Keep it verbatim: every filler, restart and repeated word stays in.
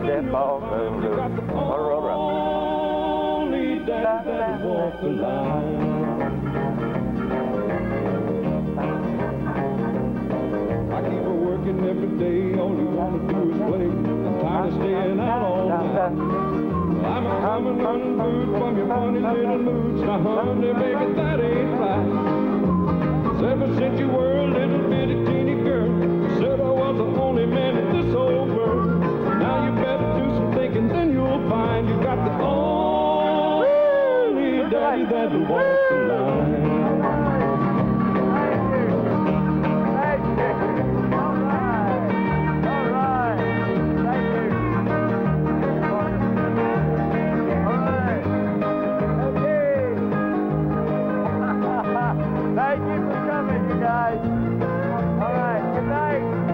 that ball goes. You got the only daddy that walks the line. I keep her working every day, all you wanna do is play. I'm tired of staying out all night. I'm a coming running food from your funny little moods. Now honey, baby, that ain't right. 'Cause ever since you were a little bitty teeny girl, you said I was the only man in this whole world. Now you better do some thinking, then you'll find you got the only daddy that will walk the line. Thank you for coming, you guys. All right, good night.